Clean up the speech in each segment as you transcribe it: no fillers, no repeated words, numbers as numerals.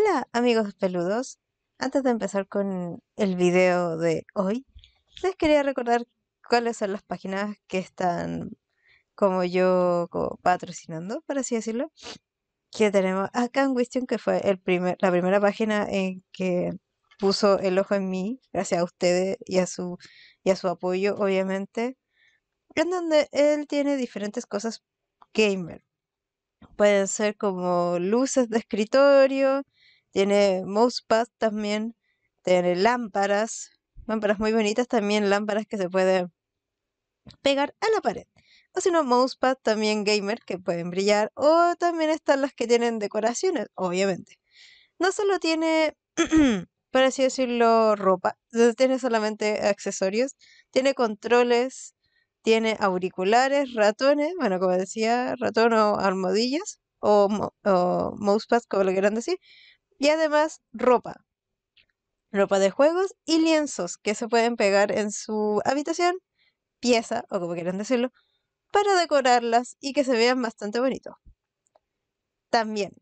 Hola amigos peludos, antes de empezar con el video de hoy, les quería recordar cuáles son las páginas que están como yo como patrocinando, por así decirlo, que tenemos acá en Wistion, que fue la primera página en que puso el ojo en mí, gracias a ustedes y a su apoyo, obviamente, en donde él tiene diferentes cosas gamer. Pueden ser como luces de escritorio, tiene mousepad también, tiene lámparas muy bonitas también, lámparas que se pueden pegar a la pared. O si no, mousepad también gamer que pueden brillar. O también están las que tienen decoraciones, obviamente. No solo tiene, por así decirlo, ropa, no tiene solamente accesorios, tiene controles, tiene auriculares, ratones, bueno, como decía, ratón o almohadillas, o mousepad, como lo quieran decir, y además ropa de juegos y lienzos que se pueden pegar en su habitación, pieza, o como quieran decirlo, para decorarlas y que se vean bastante bonitos. También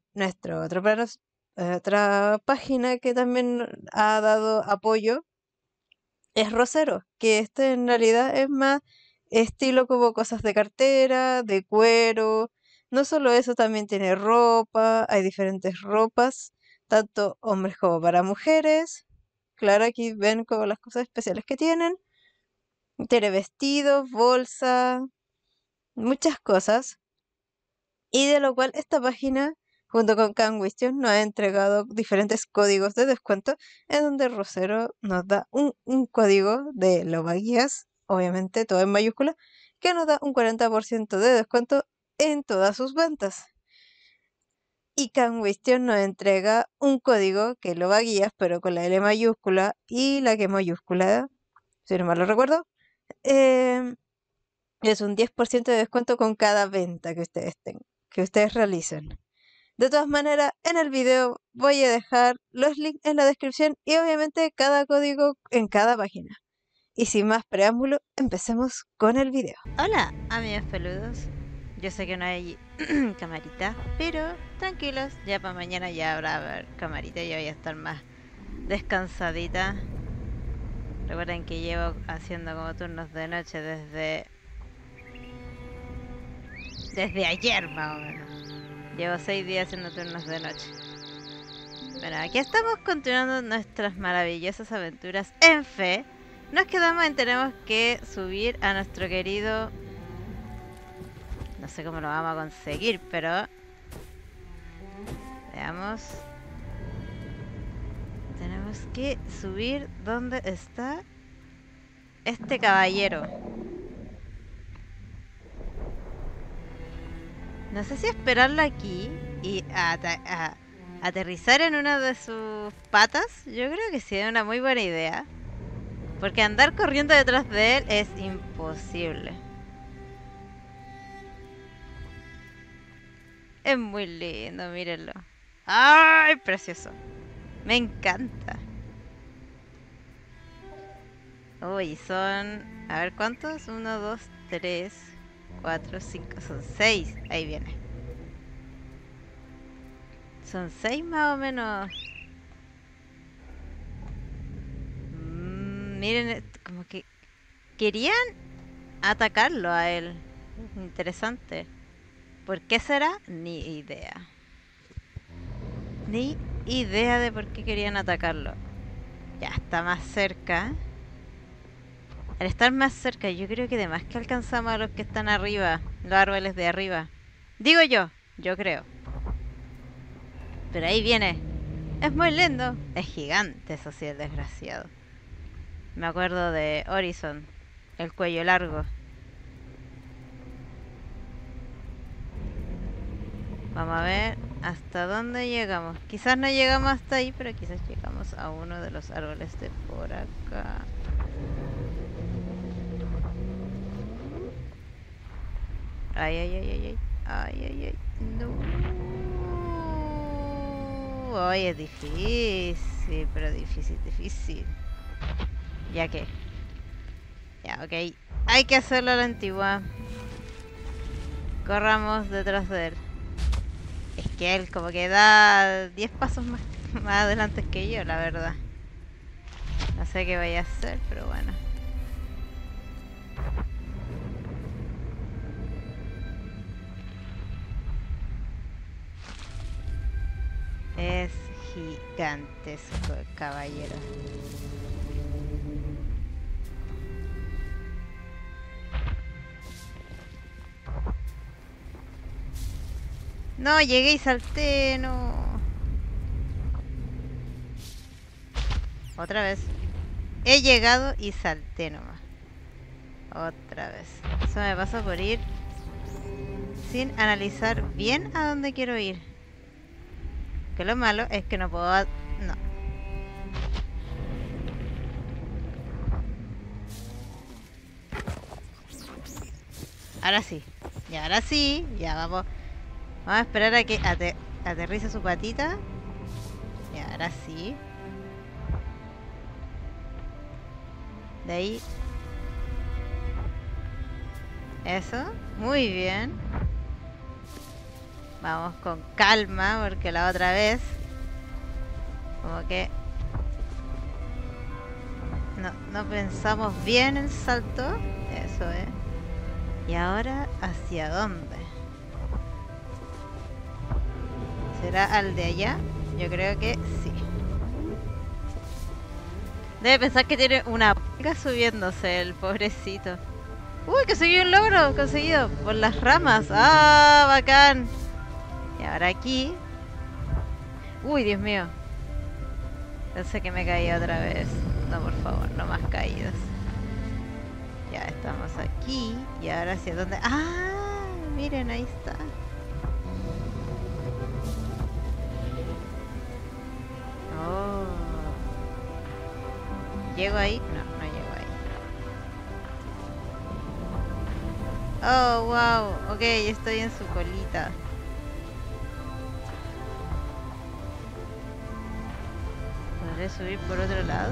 otra página que también ha dado apoyo es Rosero, que este en realidad es más estilo como cosas de cartera, de cuero. No solo eso, también tiene ropa, hay diferentes ropas, tanto hombres como para mujeres. Claro, aquí ven como las cosas especiales que tienen. Tiene vestidos, bolsa, muchas cosas. Y de lo cual esta página, junto con CanWistion, nos ha entregado diferentes códigos de descuento, en donde Rosero nos da un código de Lobaguías, obviamente todo en mayúscula, que nos da un 40% de descuento en todas sus ventas. Y CanWistion nos entrega un código que es Lobaguías, pero con la L mayúscula y la que mayúscula, si no mal lo recuerdo, em, es un 10% de descuento con cada venta que ustedes realicen. De todas maneras, en el video voy a dejar los links en la descripción y obviamente cada código en cada página. Y sin más preámbulo, empecemos con el video. Hola, amigos peludos. Yo sé que no hay camarita, pero tranquilos, ya para mañana ya habrá camarita y yo voy a estar más descansadita. Recuerden que llevo haciendo como turnos de noche desde ayer más o menos. Llevo 6 días haciendo turnos de noche. Bueno, aquí estamos continuando nuestras maravillosas aventuras en fe. Nos quedamos en tenemos que subir a nuestro querido. No sé cómo lo vamos a conseguir, pero veamos. Tenemos que subir donde está este caballero. No sé si esperarlo aquí y aterrizar en una de sus patas. Yo creo que sería una muy buena idea. Porque andar corriendo detrás de él es imposible. Es muy lindo, mírenlo. ¡Ay, precioso! Me encanta. Uy, son... A ver, ¿cuántos? 1, 2, 3, 4, 5. Son 6. Ahí viene. Son 6 más o menos. Miren, como que querían atacarlo a él. Interesante. ¿Por qué será? Ni idea. Ni idea de por qué querían atacarlo. Ya está más cerca. Al estar más cerca, yo creo que además que alcanzamos a los que están arriba, los árboles de arriba. Digo yo creo. Pero ahí viene. Es muy lindo. Es gigante, eso sí, es desgraciado. Me acuerdo de Horizon, el cuello largo. Vamos a ver hasta dónde llegamos. Quizás no llegamos hasta ahí, pero quizás llegamos a uno de los árboles de por acá. Ay, ay, ay, ay, ay. Ay, ay, ay. No. Ay, es difícil, pero difícil. Ya que. Ya, ok. Hay que hacerlo a la antigua. Corramos detrás de él. Que él como que da 10 pasos más, más adelante que yo, la verdad. No sé qué vaya a hacer, pero bueno. Es gigantesco el caballero. No, llegué y salté, no. Otra vez. He llegado y salté nomás. Otra vez. Eso me pasa por ir sin analizar bien a dónde quiero ir. Que lo malo es que no puedo... No. Ahora sí. Y ahora sí. Ya vamos. Vamos a esperar a que aterrice su patita. Y ahora sí. De ahí. Eso. Muy bien. Vamos con calma porque la otra vez como que no pensamos bien el salto. Eso es. ¿Y ahora hacia dónde? ¿Será al de allá? Yo creo que sí. Debe pensar que tiene una p*** subiéndose el pobrecito. ¡Uy, conseguí un logro! Conseguido por las ramas. ¡Ah, bacán! Y ahora aquí. ¡Uy, Dios mío! Pensé que me caía otra vez. No, por favor, no más caídas. Ya estamos aquí. Y ahora hacia dónde. ¡Ah! Miren, ahí está. Oh. ¿Llego ahí? No, no llego ahí. Oh, wow. Ok, estoy en su colita. ¿Podré subir por otro lado?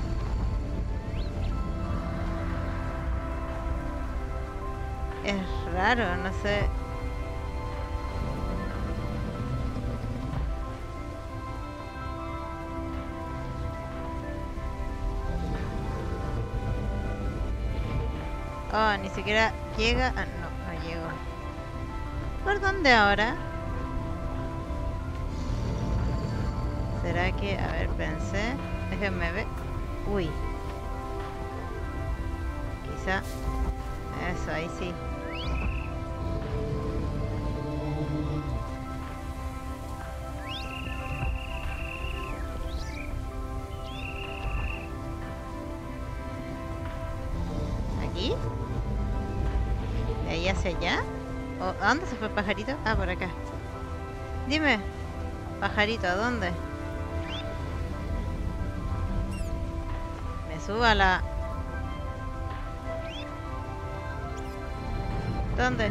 Es raro, no sé. Oh, ni siquiera llega. Ah, no, no llego. ¿Por dónde ahora? ¿Será que? A ver, pensé. Déjenme ver. Uy. Quizá. Eso, ahí sí. ¿Aquí? ¿De ahí hacia allá? ¿A dónde se fue el pajarito? Ah, por acá. Dime, pajarito, ¿a dónde? Me subo a la... ¿Dónde?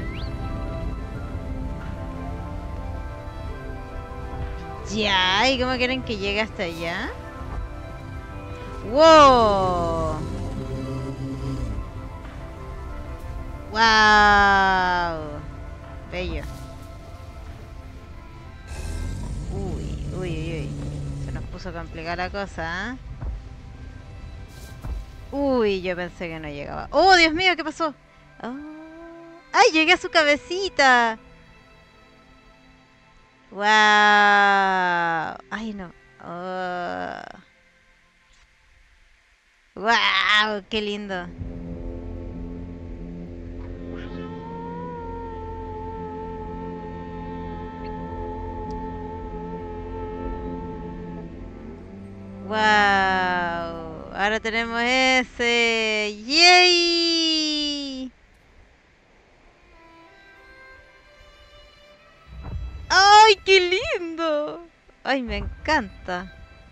Ya, ¿y cómo quieren que llegue hasta allá? ¡Wow! ¡Wow! Bello. Uy, uy, uy, uy. Se nos puso complicada la cosa, ¿eh? Uy, yo pensé que no llegaba. ¡Oh, Dios mío! ¿Qué pasó? Oh. ¡Ay, llegué a su cabecita! ¡Wow! ¡Ay, no! Oh. ¡Wow! ¡Qué lindo! ¡Wow! Ahora tenemos ese. ¡Yay! ¡Ay, qué lindo! ¡Ay, me encanta!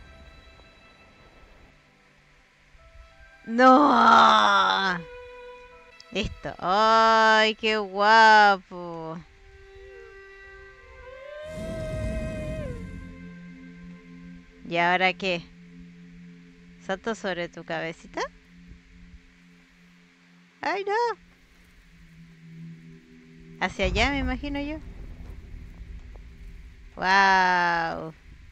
¡No! Listo. ¡Ay, qué guapo! ¿Y ahora qué? ¿Salto sobre tu cabecita? ¡Ay, no! Hacia allá, me imagino yo. Wow.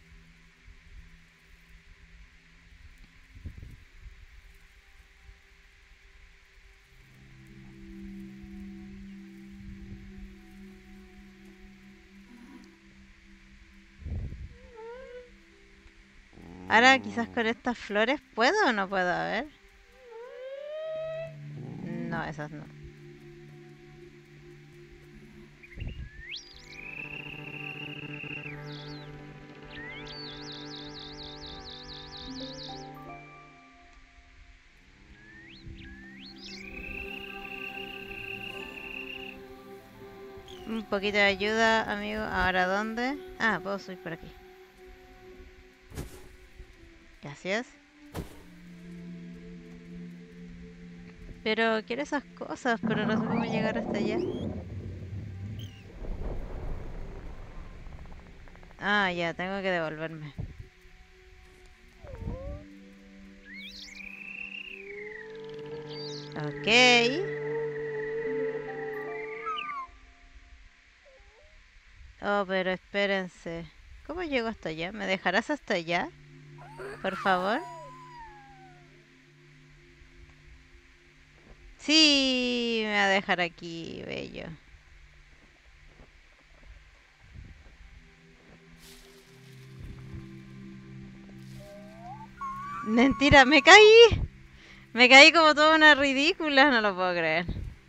Ahora quizás con estas flores puedo o no puedo, a ver. No, esas no. Un poquito de ayuda, amigo. ¿Ahora dónde? Ah, puedo subir por aquí. Gracias. Pero quiero esas cosas, pero no sé cómo llegar hasta allá. Ah, ya, tengo que devolverme. Ok. Oh, pero espérense. ¿Cómo llego hasta allá? ¿Me dejarás hasta allá? Por favor. Sí, me va a dejar aquí, bello. Mentira, me caí. Me caí como toda una ridícula, no lo puedo creer.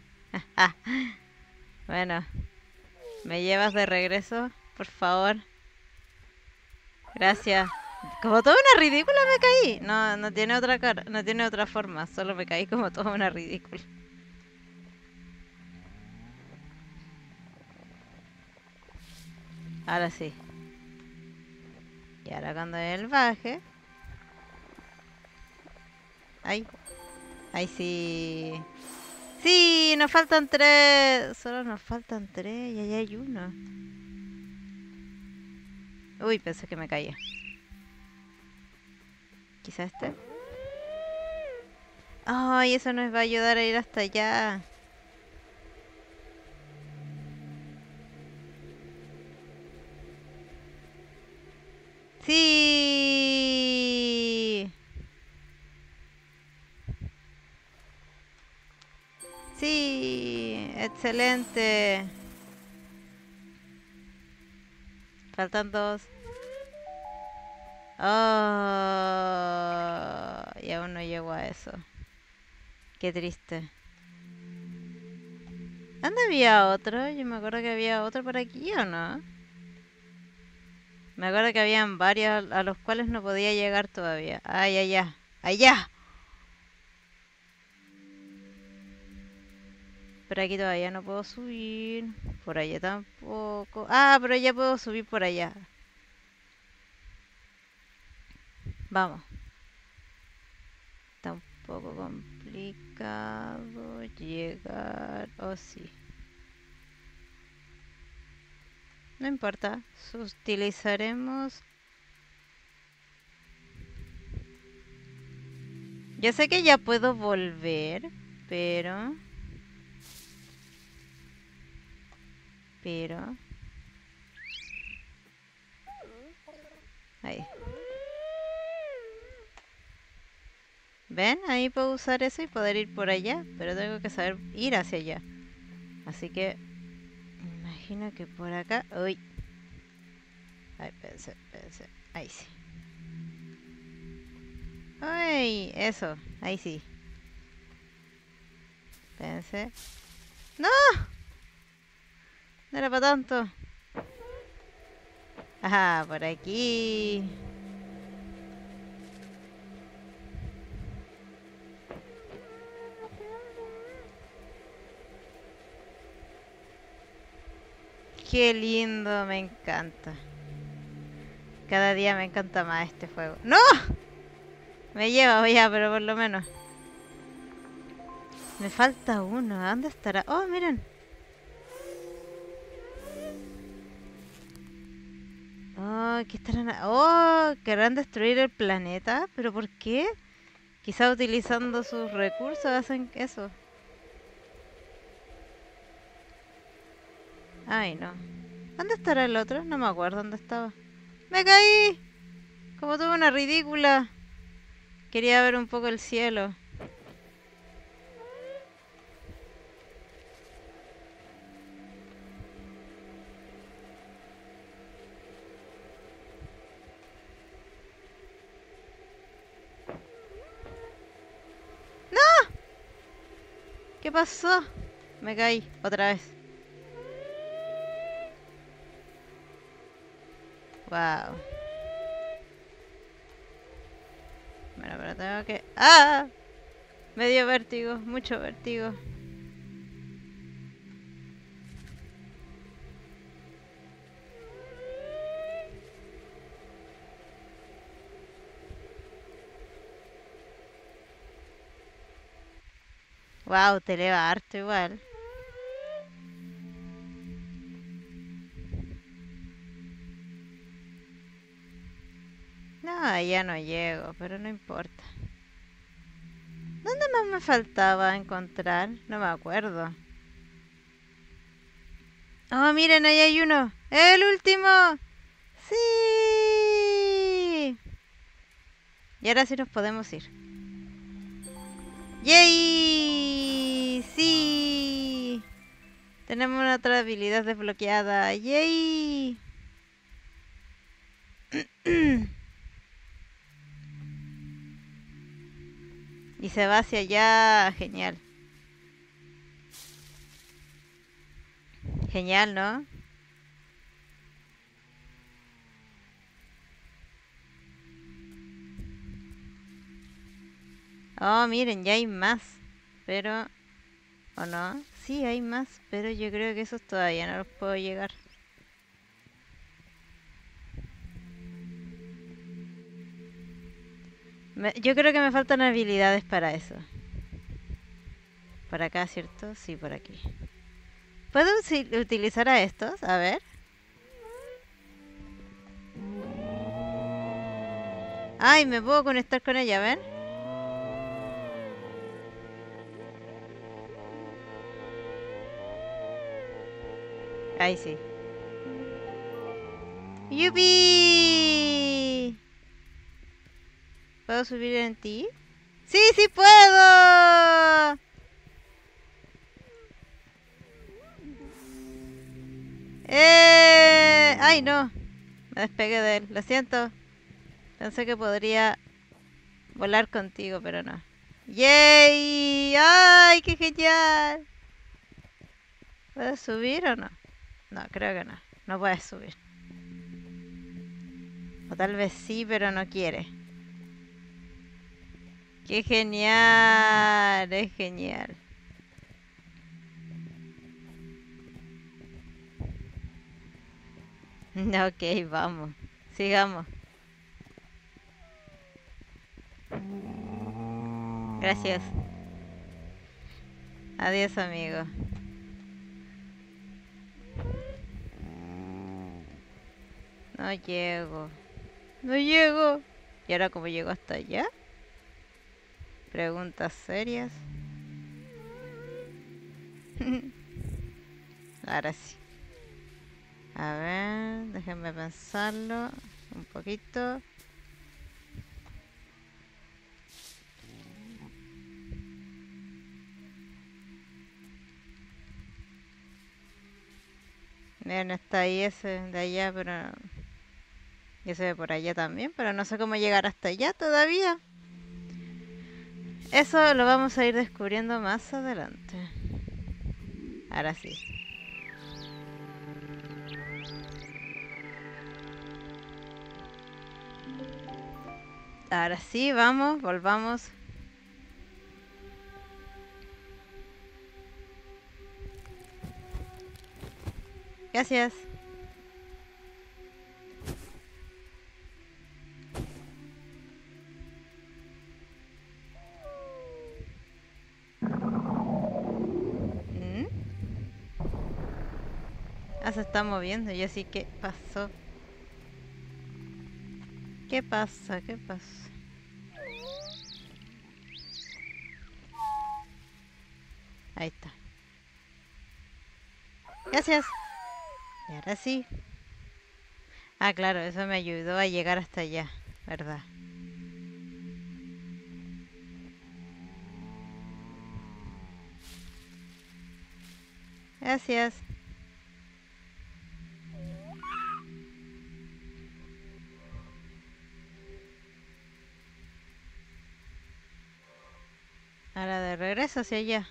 Bueno, ¿me llevas de regreso? Por favor. Gracias. Como toda una ridícula me caí. No, no tiene otra cara, no tiene otra forma. Solo me caí como toda una ridícula. Ahora sí. Y ahora cuando él baje. Ay, ay sí. Sí, nos faltan tres. Solo nos faltan tres y ahí hay uno. Uy, pensé que me caía. Quizá este. Ay, eso nos va a ayudar a ir hasta allá. Sí. Sí, excelente. Faltan dos. Oh, y aún no llego a eso. Qué triste. ¿Dónde había otro? Yo me acuerdo que había otro por aquí, ¿o no? Me acuerdo que habían varios a los cuales no podía llegar todavía. Ay, allá. Allá. Por aquí todavía no puedo subir. Por allá tampoco. Ah, pero ya puedo subir por allá. Vamos. Está un poco complicado llegar. Oh, sí. No importa. Utilizaremos. Yo sé que ya puedo volver, pero. Pero. Ahí. ¿Ven? Ahí puedo usar eso y poder ir por allá, pero tengo que saber ir hacia allá. Así que. Me imagino que por acá. Uy. Ay, pensé, pensé. Ahí sí. Uy, eso. Ahí sí. Pensé. ¡No! No era para tanto. Ajá, por aquí. Qué lindo, me encanta. Cada día me encanta más este juego. ¡No! Me lleva ya, pero por lo menos. Me falta uno. ¿A dónde estará? Oh, miren. Oh, ¿qué estarán? Oh, querrán destruir el planeta. ¿Pero por qué? Quizá utilizando sus recursos hacen eso. Ay, no. ¿Dónde estará el otro? No me acuerdo dónde estaba. ¡Me caí! Como tuve una ridícula. Quería ver un poco el cielo. ¿Qué pasó? Me caí otra vez. Wow. Bueno, pero tengo que... ¡Ah! Me dio vértigo, mucho vértigo. Wow, te eleva harto igual. No, ya no llego, pero no importa. ¿Dónde más me faltaba encontrar? No me acuerdo. Oh, miren, ahí hay uno. ¡El último! ¡Sí! Y ahora sí nos podemos ir. ¡Yay! ¡Sí! Tenemos una otra habilidad desbloqueada. ¡Yay! Y se va hacia allá. Genial. Genial, ¿no? Oh, miren, ya hay más. Pero... ¿O no? Sí, hay más, pero yo creo que esos todavía no los puedo llegar. Yo creo que me faltan habilidades para eso. Por acá, ¿cierto? Sí, por aquí. ¿Puedo utilizar a estos? A ver. Ay, me puedo conectar con ella, ¿ven? Ahí sí. ¡Yupi! ¿Puedo subir en ti? ¡Sí, sí puedo! ¡Ay, no! Me despegué de él. Lo siento. Pensé que podría volar contigo, pero no. ¡Yay! ¡Ay, qué genial! ¿Puedes subir o no? No, creo que no. No puedes subir. O tal vez sí, pero no quiere. ¡Qué genial! Es genial. Ok, vamos. Sigamos. Gracias. Adiós, amigo. No llego. No llego. ¿Y ahora cómo llego hasta allá? Preguntas serias. Ahora sí. A ver, déjenme pensarlo un poquito. Miren, está ahí ese de allá, pero... Y ese de por allá también, pero no sé cómo llegar hasta allá todavía. Eso lo vamos a ir descubriendo más adelante. Ahora sí. Ahora sí, vamos, volvamos. Gracias. ¿Mm? Ah, se está moviendo. Yo sí, ¿qué pasó? ¿Qué pasa? ¿Qué pasa? Ahí está. Gracias. Y ahora sí. Ah, claro, eso me ayudó a llegar hasta allá, ¿verdad? Gracias. Ahora de regreso hacia allá.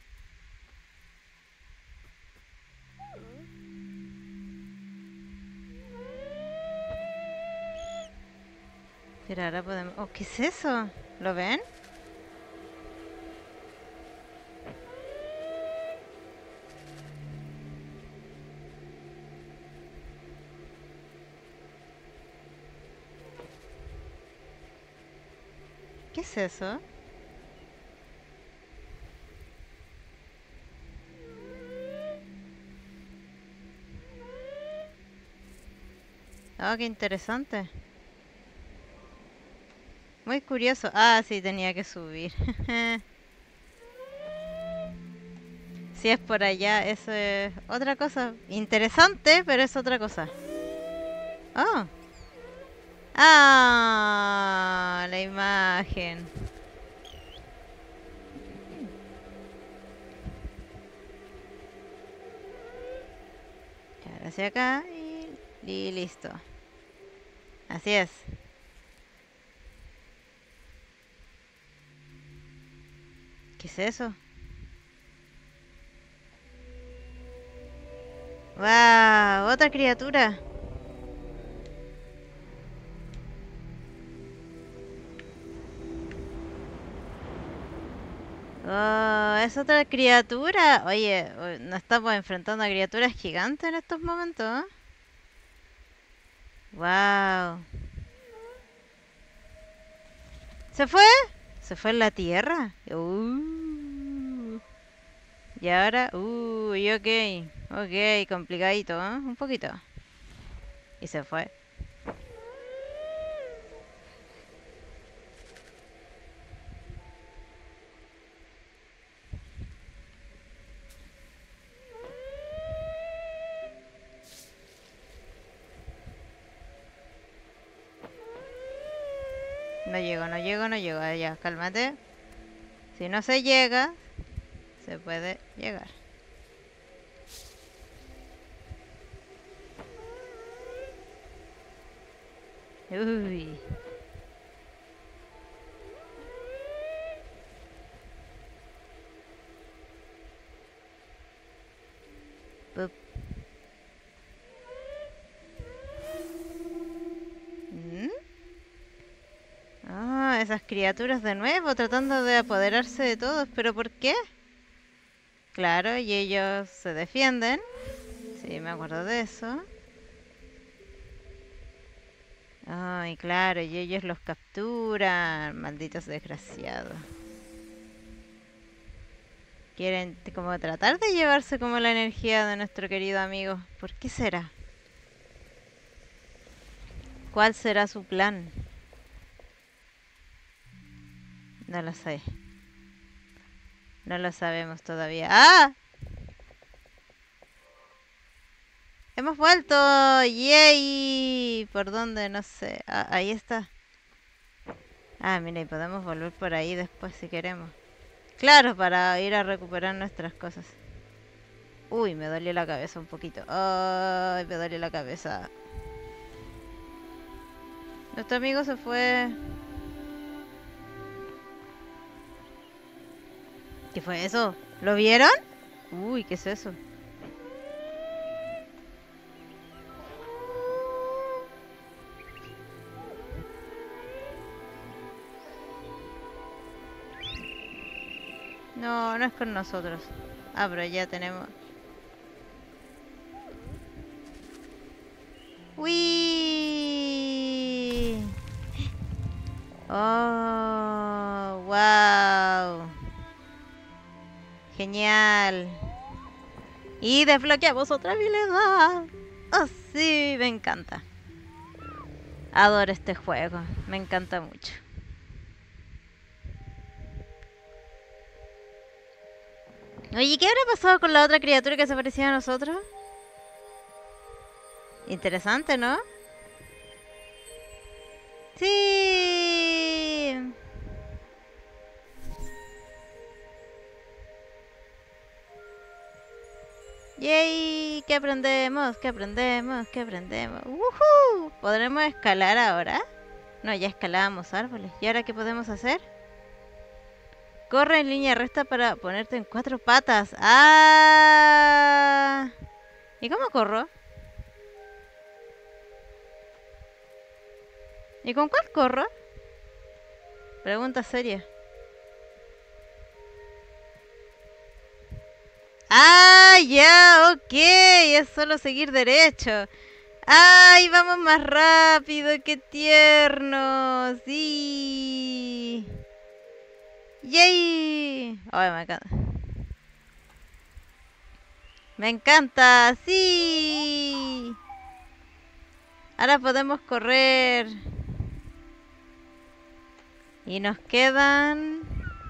Pero ahora podemos... Oh, ¿qué es eso? ¿Lo ven? ¿Qué es eso? Oh, qué interesante. Muy curioso. Ah, sí, tenía que subir. Si es por allá, eso es otra cosa. Interesante, pero es otra cosa. Oh. Ah, la imagen. Ahora hacia acá y listo. Así es. ¿Qué es eso? ¡Wow! Otra criatura. Oh, es otra criatura. Oye, nos estamos enfrentando a criaturas gigantes en estos momentos. ¡Wow! ¿Se fue? ¿Se fue en la tierra? Y ahora, y ok. Ok, complicadito, ¿eh? Un poquito. Y se fue. No llego, no llego, no llego. Ya, cálmate. Si no se llega, se puede llegar. Uy. Pup. ¿Mm? Ah, esas criaturas de nuevo tratando de apoderarse de todos. ¿Pero por qué? Claro, y ellos se defienden. Sí, me acuerdo de eso. Ay, claro, y ellos los capturan. Malditos desgraciados. Quieren como tratar de llevarse como la energía de nuestro querido amigo. ¿Por qué será? ¿Cuál será su plan? No lo sé. No lo sabemos todavía. ¡Ah! ¡Hemos vuelto! ¡Yay! ¿Por dónde? No sé. Ah, ahí está. Ah, mira, y podemos volver por ahí después si queremos. Claro, para ir a recuperar nuestras cosas. Uy, me dolió la cabeza un poquito. Ay, me dolió la cabeza. Nuestro amigo se fue. ¿Qué fue eso? ¿Lo vieron? Uy, ¿qué es eso? No, no es con nosotros. Ah, pero ya tenemos. ¡Uy! Oh, wow. Genial. Y desbloqueamos otra habilidad. Oh, sí, me encanta. Adoro este juego. Me encanta mucho. Oye, ¿qué habrá pasado con la otra criatura que se parecía a nosotros? Interesante, ¿no? Sí. Yay, ¿qué aprendemos? ¿Qué aprendemos? ¿Qué aprendemos? ¡Woohoo! ¿Podremos escalar ahora? No, ya escalábamos árboles. ¿Y ahora qué podemos hacer? Corre en línea recta para ponerte en 4 patas. ¡Ah! ¿Y cómo corro? ¿Y con cuál corro? Pregunta seria. ¡Ah, ya! Ok, es solo seguir derecho. ¡Ay, vamos más rápido! ¡Qué tierno! ¡Sí! ¡Yay! ¡Ay, me encanta! ¡Me encanta! ¡Sí! Ahora podemos correr. Y nos quedan...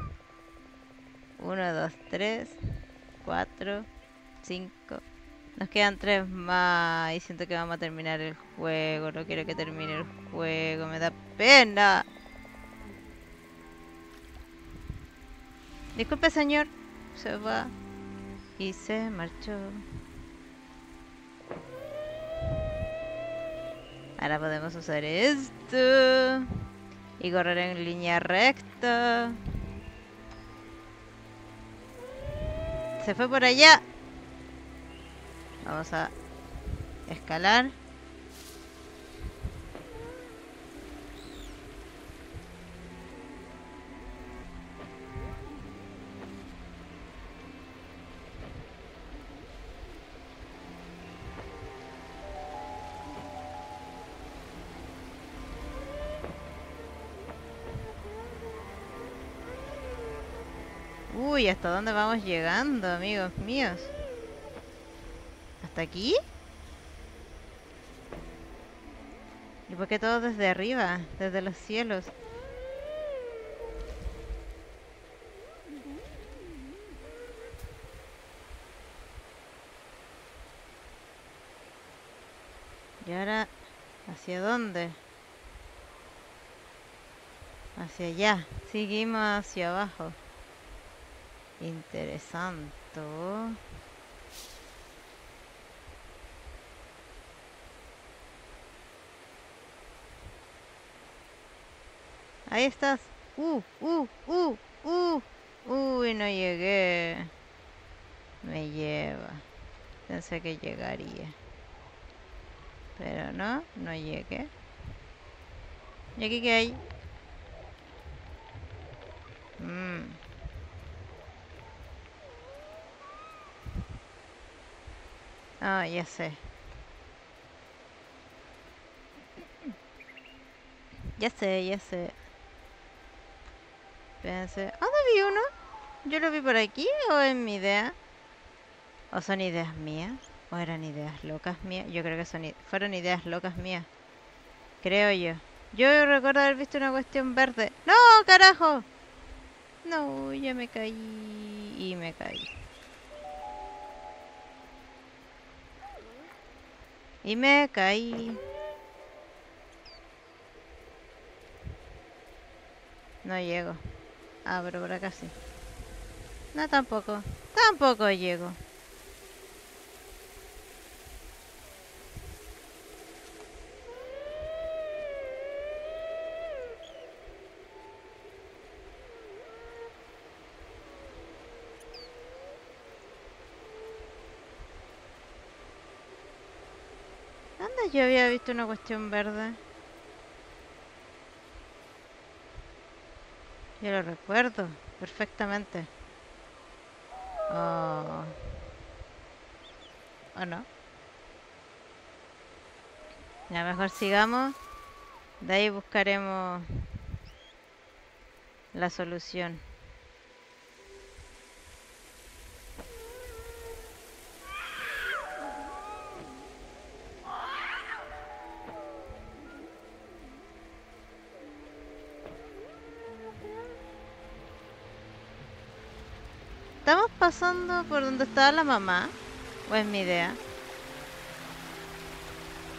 1, 2, 3, 4, 5. Nos quedan 3 más. Y siento que vamos a terminar el juego. No quiero que termine el juego. Me da pena. Disculpe, señor. Se va. Y se marchó. Ahora podemos usar esto. Y correr en línea recta. Se fue por allá. Vamos a escalar. Uy, ¿hasta dónde vamos llegando, amigos míos? ¿Hasta aquí? ¿Y por qué todo desde arriba? Desde los cielos. ¿Y ahora hacia dónde? Hacia allá. Seguimos hacia abajo. Interesante. Ahí estás. Uy, no llegué. Me lleva. Pensé que llegaría. Pero no, no llegué. ¿Y aquí qué hay? Ah, ya sé. Ya sé, ya sé. Pensé. ¿Dónde vi uno? ¿Yo lo vi por aquí o en mi idea? ¿O son ideas mías? ¿O eran ideas locas mías? Yo creo que fueron ideas locas mías. Creo yo. Yo recuerdo haber visto una cuestión verde. ¡No, carajo! No, ya me caí. Y me caí. Y me caí. No llego. Ah, pero por acá sí. No, tampoco. Tampoco llego. ¿Dónde yo había visto una cuestión verde? Yo lo recuerdo perfectamente. Oh. ¿O no? Ya mejor sigamos. De ahí buscaremos la solución. ¿Estamos pasando por donde estaba la mamá? ¿O es mi idea?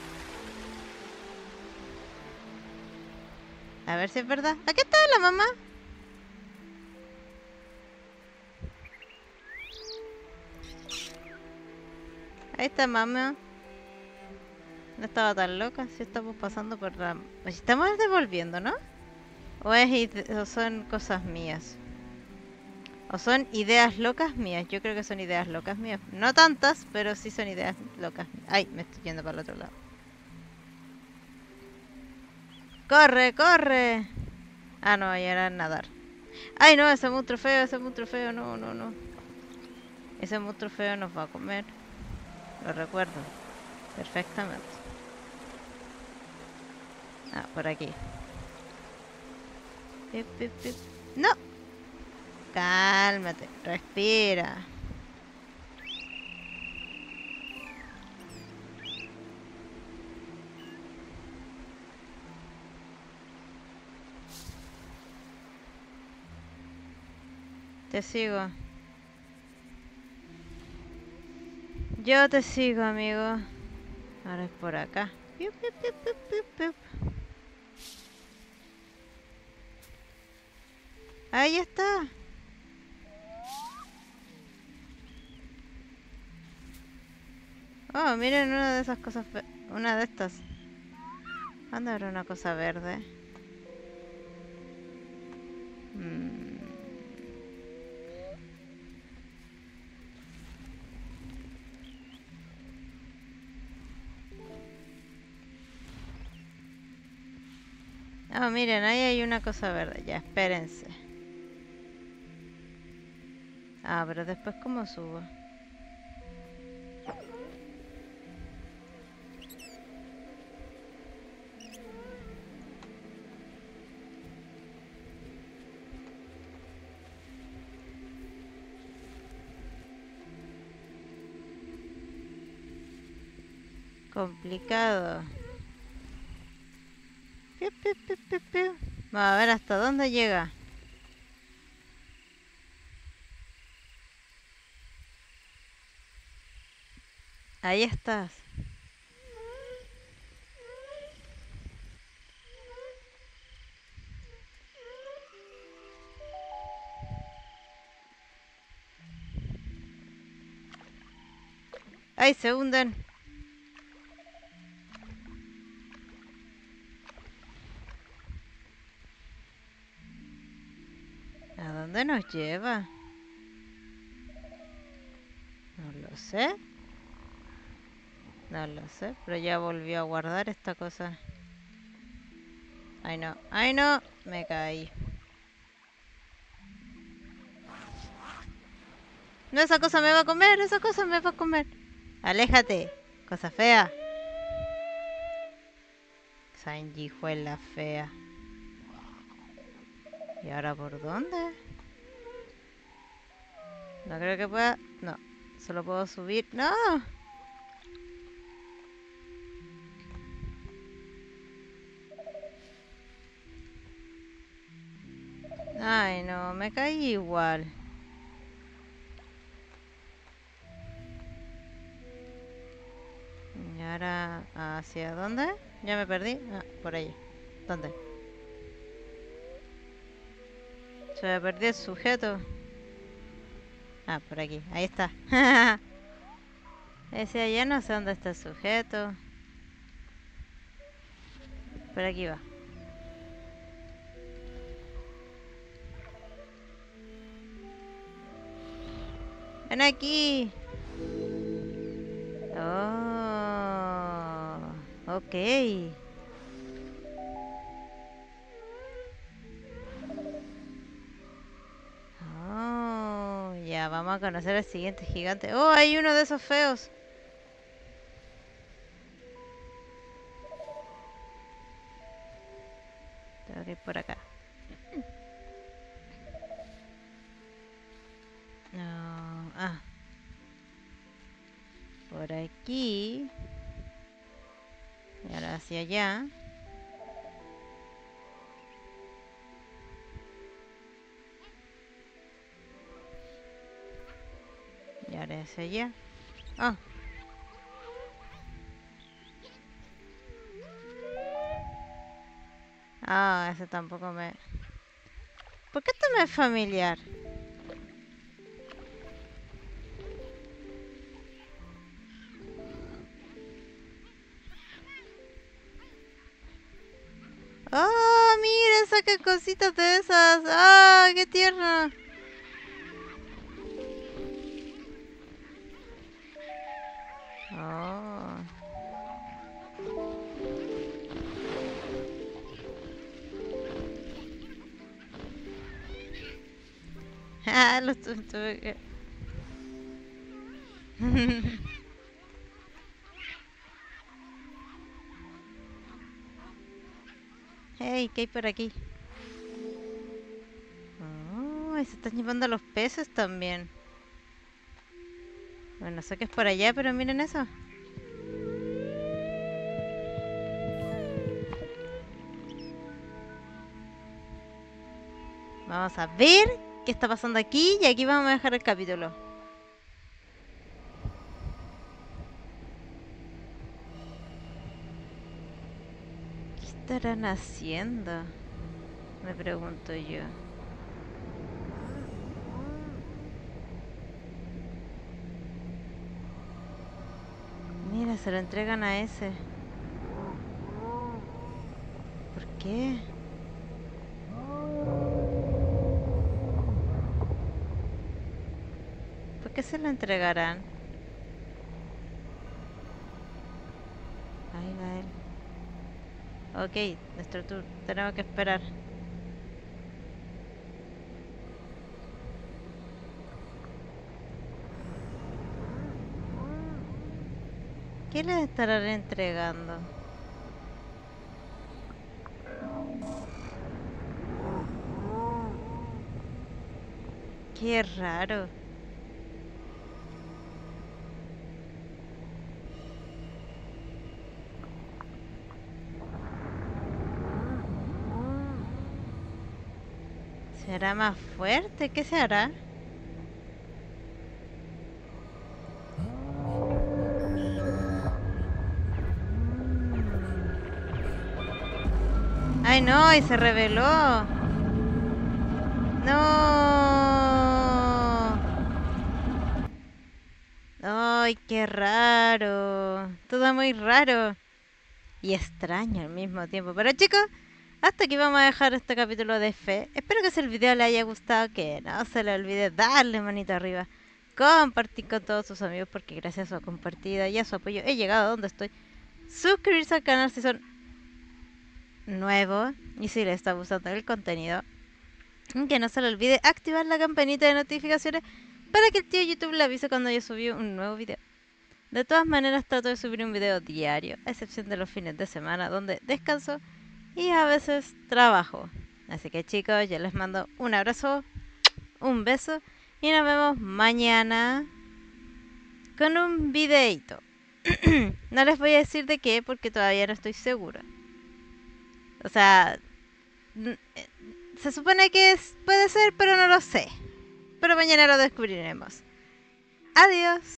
A ver si es verdad. Aquí está la mamá. Ahí está mamá. No estaba tan loca. Si estamos pasando por la... Estamos devolviendo, ¿no? O son cosas mías. O son ideas locas mías. Yo creo que son ideas locas mías. No tantas, pero sí son ideas locas. Ay, me estoy yendo para el otro lado. ¡Corre, corre! Ah, no, ahí era nadar. Ay, no, ese monstruo feo, ese monstruo feo. No, no, no. Ese monstruo feo nos va a comer. Lo recuerdo perfectamente. Ah, por aquí. Pip, pip, pip. No. Cálmate. Respira. Te sigo. Yo te sigo, amigo. Ahora es por acá. Piu, piu, piu, piu, piu, piu. Ahí está. Oh, miren una de esas cosas. Una de estas. ¿Dónde habrá una cosa verde? Mm. Oh, miren, ahí hay una cosa verde. Ya, espérense. Ah, pero después, ¿cómo subo? Complicado. Piu, piu, piu, piu, piu. Vamos a ver hasta dónde llega. Ahí estás. ¡Ay, se hunden! ¿A dónde nos lleva? No lo sé. No lo sé, pero ya volvió a guardar esta cosa. Ay, no. ¡Ay, no! Me caí. No, esa cosa me va a comer, esa cosa me va a comer. Aléjate, cosa fea. Sanguijuela fea. ¿Y ahora por dónde? No creo que pueda... No, solo puedo subir. ¡No! Ay, no, me caí igual. ¿Y ahora hacia dónde? Ya me perdí. Ah, por ahí. ¿Dónde? Se me perdió el sujeto. Ah, por aquí. Ahí está. Ese allá no sé dónde está el sujeto. Por aquí va. Ven aquí. Oh, ok. Oh, ya, vamos a conocer al siguiente gigante. Oh, hay uno de esos feos. Tengo que ir por acá. No, por aquí. Y ahora hacia allá. Y ahora hacia allá. Ah, Ah, ese tampoco me... ¿Por qué esto me es familiar? ¡Oh, mira! Saca cositas de esas. ¡Ah, qué tierno! Oh. Ah, tuve que... Hey, ¿qué hay por aquí? Oh, y se están llevando a los peces también. Bueno, sé que es por allá, pero miren eso. Vamos a ver qué está pasando aquí y aquí vamos a dejar el capítulo. ¿Qué estarán haciendo? Me pregunto yo. Mira, se lo entregan a ese. ¿Por qué? ¿Por qué se lo entregarán? Ahí va él. Ok, nuestro tour. Tenemos que esperar. ¿Qué les estarán entregando? Qué raro. ¿Será más fuerte? ¿Qué se hará? ¡Ay no! ¡Y se reveló! ¡No! ¡Ay, qué raro! Todo muy raro y extraño al mismo tiempo. Pero chicos, hasta aquí vamos a dejar este capítulo de Fe. Espero que si el video les haya gustado, que no se le olvide darle manito arriba, compartir con todos sus amigos, porque gracias a su compartida y a su apoyo he llegado a donde estoy. Suscribirse al canal si son nuevos y si les está gustando el contenido. Que no se le olvide activar la campanita de notificaciones para que el tío YouTube le avise cuando yo subí un nuevo video. De todas maneras trato de subir un video diario, a excepción de los fines de semana donde descanso y a veces trabajo. Así que chicos, yo les mando un abrazo, un beso y nos vemos mañana con un videito. No les voy a decir de qué porque todavía no estoy segura. O sea, se supone que puede ser, pero no lo sé. Pero mañana lo descubriremos. Adiós.